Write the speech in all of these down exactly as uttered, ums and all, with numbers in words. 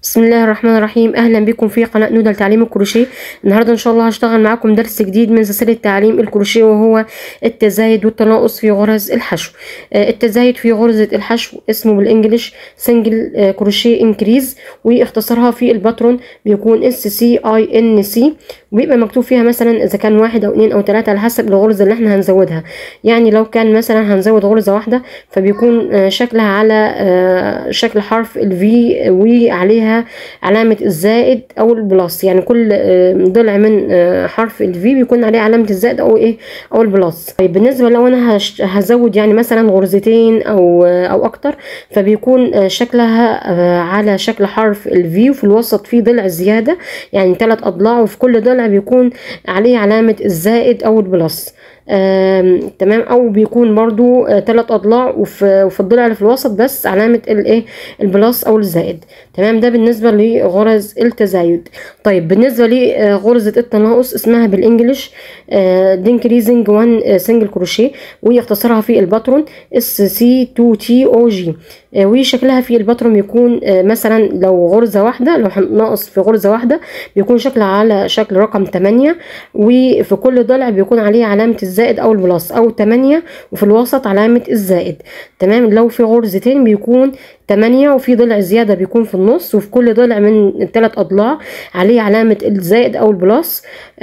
بسم الله الرحمن الرحيم. اهلا بكم في قناه نوده لتعليم الكروشيه. النهارده ان شاء الله هشتغل معاكم درس جديد من سلسله تعليم الكروشيه، وهو التزايد والتناقص في غرز الحشو. آه التزايد في غرزه الحشو اسمه بالانجلش سنجل آه كروشيه انكريز، واختصارها في الباترون بيكون اس سي اي ان سي، وبيبقى مكتوب فيها مثلا اذا كان واحد او اتنين او تلاته على حسب الغرزه اللي احنا هنزودها. يعني لو كان مثلا هنزود غرزه واحده فبيكون آه شكلها على آه شكل حرف الفي، وعليها علامة الزائد او البلس. يعني كل ضلع من حرف الفي بيكون عليه علامة الزائد او ايه او البلس. طيب بالنسبة لو انا هزود يعني مثلا غرزتين او او اكتر، فبيكون شكلها على شكل حرف الفي، وفي الوسط فيه ضلع زيادة يعني ثلاث اضلاع، وفي كل ضلع بيكون عليه علامة الزائد او البلس. آه، تمام. او بيكون برضو ثلاث آه اضلاع، وفي, وفي الضلع اللي في الوسط بس علامه الايه البلاس او الزائد. تمام. ده بالنسبه لغرز التزايد. طيب بالنسبه لغرزه التناقص اسمها بالانجلش دينكريزنج وان سنجل كروشيه، واختصارها في الباترون اس سي اتنين تي او جي. وشكلها في الباترون بيكون مثلا لو غرزه واحده، لو هنقص في غرزه واحده بيكون شكلها على شكل رقم تمانية، وفي كل ضلع بيكون عليه علامه الزائد او البلس او تمانية، وفي الوسط علامه الزائد. تمام. لو في غرزتين بيكون تمانية، وفي ضلع زياده بيكون في النص، وفي كل ضلع من الثلاث اضلاع عليه علامه الزائد او البلس،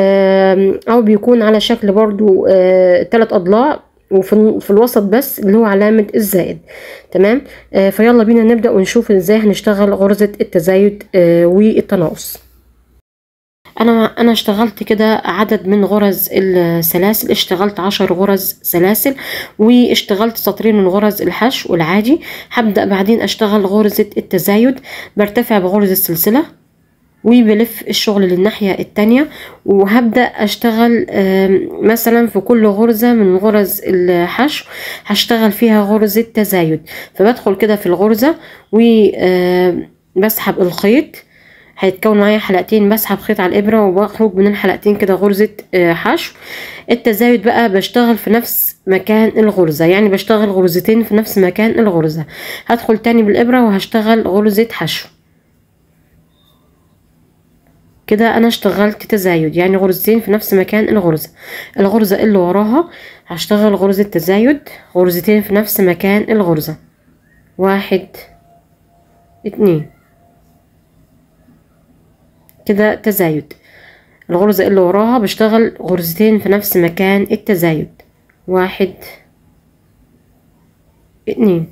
او بيكون على شكل برضو ثلاث اضلاع، وفي في الوسط بس اللي هو علامة الزائد. تمام. آه فيلا بينا نبدأ ونشوف ازاي هنشتغل غرزة التزايد آه والتناقص. انا انا اشتغلت كده عدد من غرز السلاسل، اشتغلت عشر غرز سلاسل، واشتغلت سطرين من غرز الحشو العادي. هبدأ بعدين اشتغل غرزة التزايد، برتفع بغرزة السلسلة وبلف الشغل للناحية التانية، وهبدأ اشتغل مثلا في كل غرزة من غرز الحشو هشتغل فيها غرزة تزايد. فبدخل كده في الغرزة وبسحب الخيط، هيتكون معايا حلقتين، بسحب خيط على الابرة وبخرج من الحلقتين كده غرزة حشو. التزايد بقى بشتغل في نفس مكان الغرزة، يعني بشتغل غرزتين في نفس مكان الغرزة. هدخل تاني بالابرة وهشتغل غرزة حشو. كده انا اشتغلت تزايد، يعني غرزتين في نفس مكان الغرزة. الغرزة اللي وراها هشتغل غرزة تزايد، غرزتين في نفس مكان الغرزة، واحد اتنين، كده تزايد. الغرزة اللي وراها بشتغل غرزتين في نفس مكان التزايد، واحد اتنين.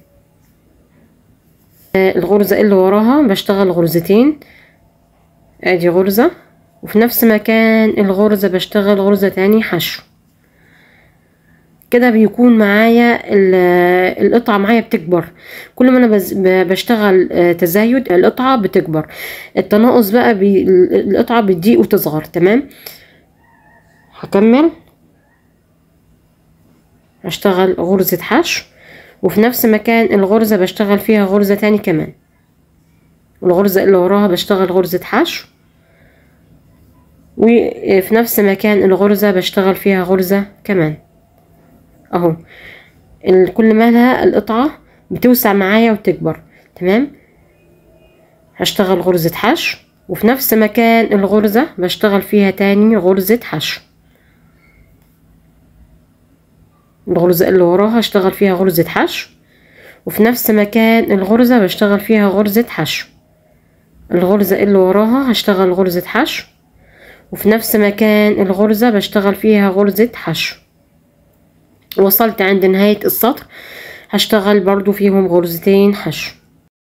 الغرزة اللي وراها بشتغل غرزتين، ادي غرزة، وفي نفس مكان الغرزة بشتغل غرزة تاني حشو. كده بيكون معايا القطعة معايا بتكبر. كل ما انا بشتغل تزايد القطعة بتكبر. التناقص بقى بي القطعة بتضيق وتصغر. تمام. هكمل اشتغل غرزة حشو، وفي نفس مكان الغرزة بشتغل فيها غرزة تاني كمان، والغرزة اللي وراها بشتغل غرزة حشو، وفي نفس مكان الغرزة بشتغل فيها غرزة كمان. اهو كل ما لها القطعة بتوسع معايا وتكبر. تمام. هشتغل غرزة حشو، وفي نفس مكان الغرزة بشتغل فيها تاني غرزة حشو. الغرزة اللي وراها هشتغل فيها غرزة حشو، وفي نفس مكان الغرزة بشتغل فيها غرزة حشو. الغرزة اللي وراها هشتغل غرزة حشو، وفي نفس مكان الغرزة بشتغل فيها غرزة حشو. وصلت عند نهاية السطر هشتغل برضو فيهم غرزتين حشو.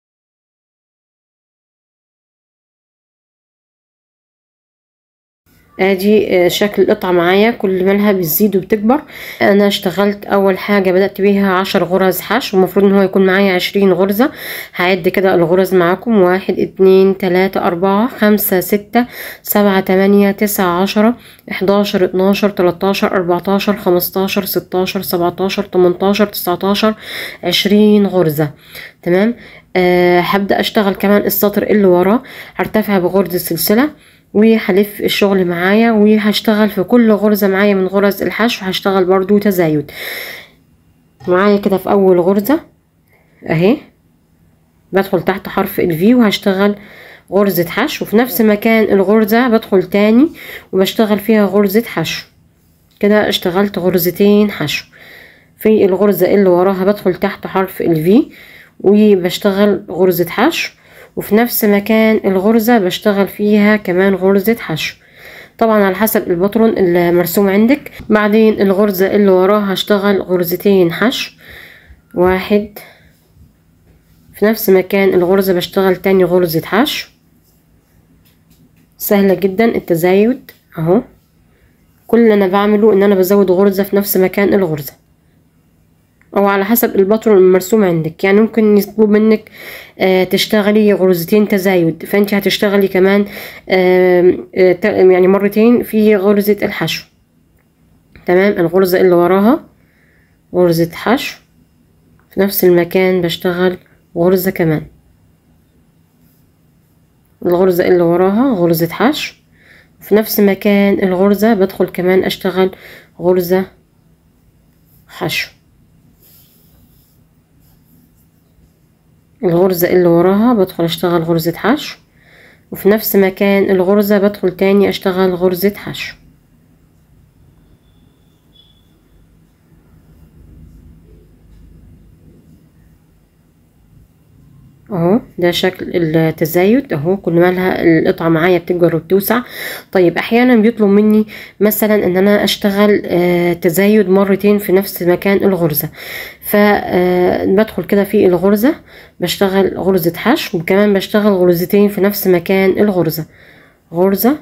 ادي شكل القطعة معايا، كل مالها بتزيد وبتكبر. انا اشتغلت اول حاجة بدأت بيها عشر غرز حشو، المفروض ان هو يكون معايا عشرين غرزة. هعد كده الغرز معاكم: واحد اتنين تلاتة اربعة خمسة ستة سبعة تمانية تسعة عشرة حداشر اتناشر تلاتاشر اربعتاشر خمستاشر ستاشر سبعتاشر تمنتاشر تسعتاشر عشرين غرزة. تمام. أه هبدأ اشتغل كمان السطر اللي وراه. هرتفع بغرزة السلسلة وهلف الشغل معايا، وهشتغل في كل غرزة معايا من غرز الحشو هشتغل برضو تزايد. معايا كده في اول غرزة اهي بدخل تحت حرف الفي وهشتغل غرزة حشو، وفي نفس مكان الغرزة بدخل تاني وبشتغل فيها غرزة حشو. كده اشتغلت غرزتين حشو. في الغرزة اللي وراها بدخل تحت حرف الفي وبشتغل غرزة حشو، وفي نفس مكان الغرزة بشتغل فيها كمان غرزة حشو، طبعا على حسب الباترون اللي مرسوم عندك. بعدين الغرزة اللي وراها هشتغل غرزتين حشو، واحد في نفس مكان الغرزة بشتغل تاني غرزة حشو. سهلة جدا التزايد اهو، كل اللي انا بعمله ان انا بزود غرزة في نفس مكان الغرزة، او على حسب الباترون المرسوم عندك. يعني ممكن يطلب منك آه تشتغلي غرزتين تزايد، فانت هتشتغلي كمان آه آه يعني مرتين في غرزة الحشو. تمام. الغرزة اللي وراها غرزة حشو، في نفس المكان بشتغل غرزة كمان. الغرزة اللي وراها غرزة حشو، في نفس مكان الغرزة بدخل كمان اشتغل غرزة حشو. الغرزة اللي وراها بدخل اشتغل غرزة حشو، وفي نفس مكان الغرزة بدخل تاني اشتغل غرزة حشو. اهو ده شكل التزايد اهو، كل ما لها القطعه معايا بتكبر وبتوسع. طيب احيانا بيطلب مني مثلا ان انا اشتغل آه تزايد مرتين في نفس مكان الغرزه، فبدخل كده في الغرزه بشتغل غرزه حشو، وكمان بشتغل غرزتين في نفس مكان الغرزه. غرزه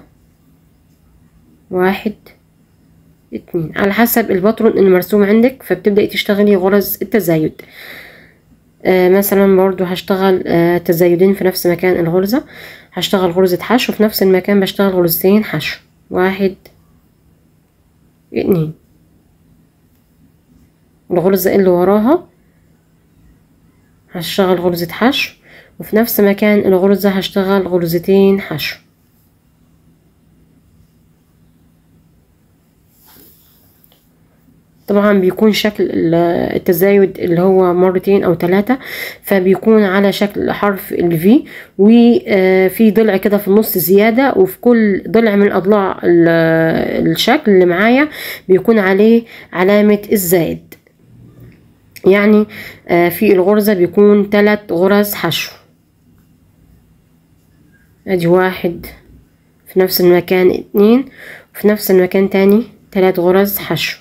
واحد اتنين على حسب الباترون المرسوم عندك، فبتبدأي تشتغلي غرز التزايد. آه مثلا برضو هشتغل آه تزايدين في نفس مكان الغرزة، هشتغل غرزة حشو في نفس المكان بشتغل غرزتين حشو. واحد اتنين. الغرزة اللي وراها هشتغل غرزة حشو، وفي نفس مكان الغرزة هشتغل غرزتين حشو. طبعا بيكون شكل التزايد اللي هو مرتين او ثلاثة، فبيكون على شكل حرف الفي، وفي ضلع كده في النص زيادة، وفي كل ضلع من اضلاع الشكل اللي معايا بيكون عليه علامة الزائد. يعني في الغرزة بيكون ثلاث غرز حشو. ادي واحد في نفس المكان، اتنين وفي نفس المكان تاني ثلاث غرز حشو.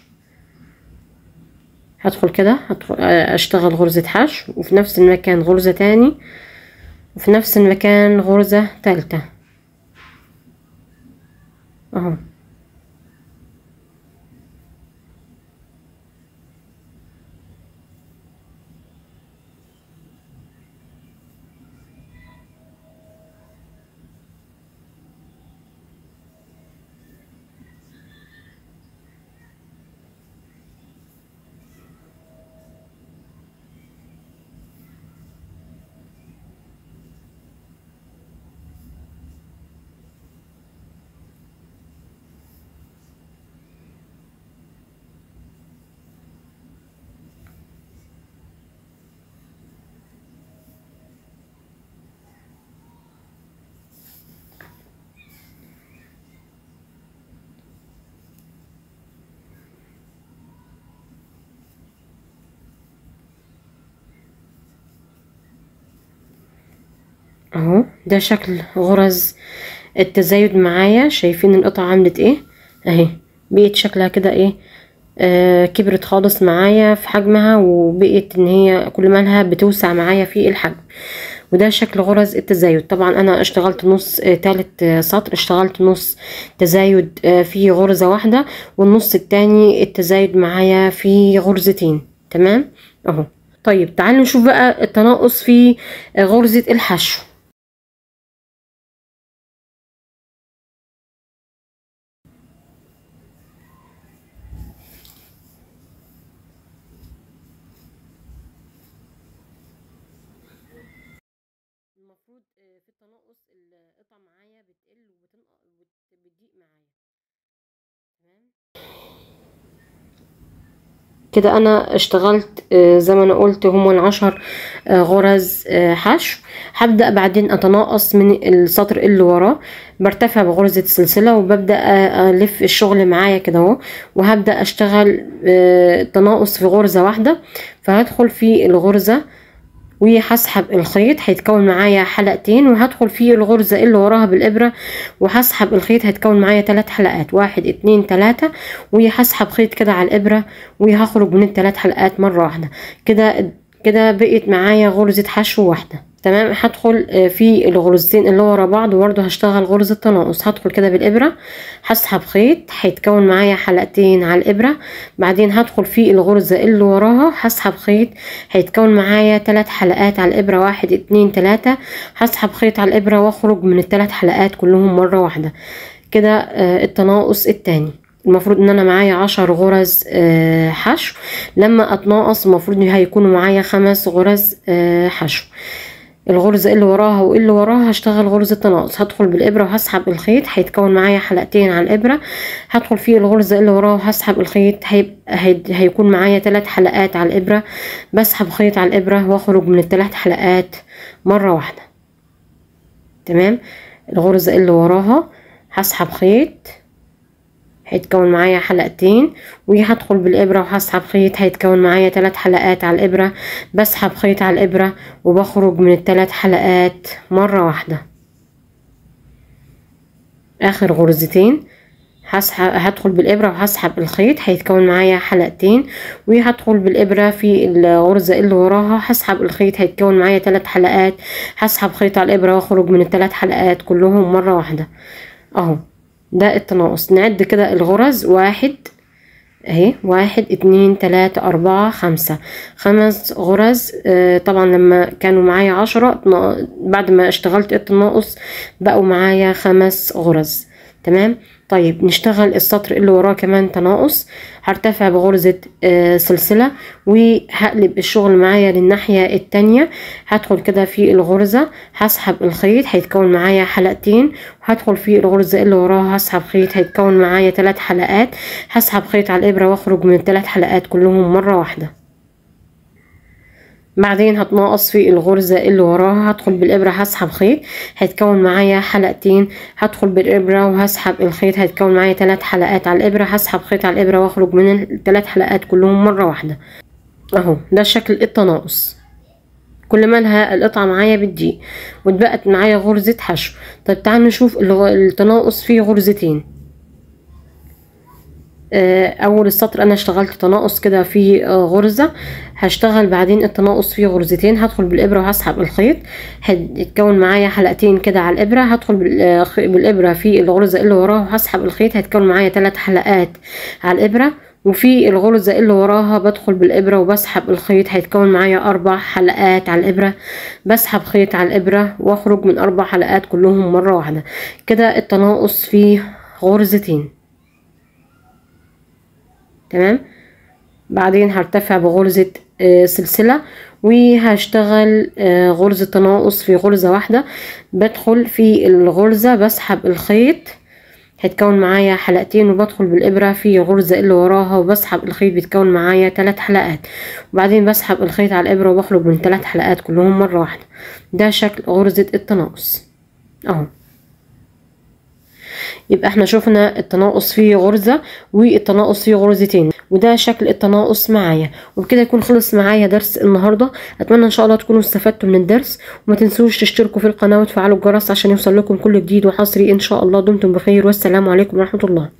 هدخل كده هدخل اشتغل غرزة حشو، وفي نفس المكان غرزة تاني، وفي نفس المكان غرزة تالتة اهو. اهو ده شكل غرز التزايد معايا. شايفين القطعة عملت ايه اهي، بقيت شكلها كده ايه آه كبرت خالص معايا في حجمها، وبقيت ان هي كل مالها بتوسع معايا في الحجم. وده شكل غرز التزايد. طبعا انا اشتغلت نص آه تالت آه سطر اشتغلت نص تزايد آه في غرزة واحدة، والنص التاني التزايد معايا في غرزتين. تمام اهو. طيب تعالوا نشوف بقى التناقص في آه غرزة الحشو. المفروض في التناقص القطع معايا بتقل وبتضيق معايا. تمام. كده انا اشتغلت زي ما انا قلت هم العشر غرز حشو. هبدأ بعدين اتناقص من السطر اللي وراه، برتفع بغرزة سلسلة وببدأ الف الشغل معايا كده اهو، وهبدأ اشتغل تناقص في غرزة واحدة. فهدخل في الغرزة وهسحب الخيط، هيتكون معايا حلقتين، وهدخل في الغرزة اللي وراها بالإبرة وهسحب الخيط، هيتكون معايا ثلاث حلقات، واحد اتنين تلاتة، وهسحب خيط كده على الإبرة وهخرج من الثلاث حلقات مرة واحدة. كده كده بقت معايا غرزة حشو واحدة. تمام. هدخل في الغرزتين اللي ورا بعض وبرده هشتغل غرزة تناقص. هدخل كده بالإبرة، هسحب خيط، هيتكون معايا حلقتين على الإبرة. بعدين هدخل في الغرزة اللي وراها، هسحب خيط، هيتكون معايا ثلاث حلقات على الإبرة، واحد اتنين تلاتة، هسحب خيط على الإبرة واخرج من الثلاث حلقات كلهم مرة واحدة. كده التناقص التاني. المفروض ان انا معايا عشر غرز حشو، لما اتناقص المفروض ان هيكونوا معايا خمس غرز حشو. الغرزة اللي وراها واللي وراها هشتغل غرزة تناقص. هدخل بالإبرة وهسحب الخيط، هيتكون معايا حلقتين على الإبرة. هدخل في الغرزة اللي وراها وهسحب الخيط، هيبقى هيكون معايا ثلاث حلقات على الإبرة. بسحب خيط على الإبرة واخرج من الثلاث حلقات مرة واحدة. تمام. الغرزة اللي وراها هسحب خيط، هيتكون معايا حلقتين، وهدخل بالإبرة وهسحب خيط، هيتكون معايا ثلاث حلقات على الإبرة. بسحب خيط على الإبرة وبخرج من الثلاث حلقات مرة واحدة. آخر غرزتين هسحب هدخل بالإبرة وهسحب الخيط، هيتكون معايا حلقتين، وهدخل بالإبرة في الغرزة اللي وراها، هسحب الخيط، هيتكون معايا ثلاث حلقات. هسحب خيط على الإبرة واخرج من الثلاث حلقات كلهم مرة واحدة. اهو ده التناقص. نعد كده الغرز، واحد اهي، واحد اتنين تلاتة اربعة خمسة، خمس غرز. آه طبعا لما كانوا معايا عشرة بعد ما اشتغلت التناقص بقوا معايا خمس غرز. تمام. طيب نشتغل السطر اللي وراه كمان تناقص. هرتفع بغرزة آه سلسلة وهقلب الشغل معايا للناحية التانية. هدخل كده في الغرزة، هسحب الخيط، هيتكون معايا حلقتين، وهدخل في الغرزة اللي وراها هسحب خيط، هيتكون معايا ثلاث حلقات. هسحب خيط على الإبرة واخرج من الثلاث حلقات كلهم مرة واحدة. بعدين هتناقص في الغرزة اللي وراها، هدخل بالإبرة هسحب خيط، هيتكون معايا حلقتين. هدخل بالإبرة وهسحب الخيط، هيتكون معايا ثلاث حلقات على الإبرة. هسحب خيط على الإبرة واخرج من الثلاث حلقات كلهم مرة واحدة. اهو ده شكل التناقص. كل ما القطعة معايا بالدقيق واتبقت معايا غرزة حشو. طيب تعالوا نشوف التناقص فيه غرزتين. اول السطر انا اشتغلت تناقص كده في غرزة، هشتغل بعدين التناقص فيه غرزتين. هدخل بالابرة وهسحب الخيط، هيتكون معايا حلقتين كده على الابرة. هدخل بالابرة في الغرزة اللي وراها وهسحب الخيط، هيتكون معايا ثلاث حلقات على الابرة. وفي الغرزة اللي وراها بدخل بالابرة وبسحب الخيط، هيتكون معايا اربع حلقات على الابرة. بسحب خيط على الابرة واخرج من اربع حلقات كلهم مرة واحدة. كده التناقص فيه غرزتين. تمام. بعدين هرتفع بغرزة آه سلسلة وهشتغل آه غرزة تناقص في غرزة واحدة. بدخل في الغرزة بسحب الخيط، هتكون معايا حلقتين، وبدخل بالإبرة في الغرزة اللي وراها وبسحب الخيط، بتكون معايا ثلاث حلقات. وبعدين بسحب الخيط على الإبرة وبخرج من ثلاث حلقات كلهم مرة واحدة. ده شكل غرزة التناقص اهو. يبقى احنا شفنا التناقص فيه غرزة والتناقص فيه غرزتين، وده شكل التناقص معايا. وبكده يكون خلص معايا درس النهارده. اتمنى ان شاء الله تكونوا استفدتوا من الدرس، وما تنسوش تشتركوا في القناه وتفعلوا الجرس عشان يوصل لكم كل جديد وحصري ان شاء الله. دمتم بخير، والسلام عليكم ورحمه الله.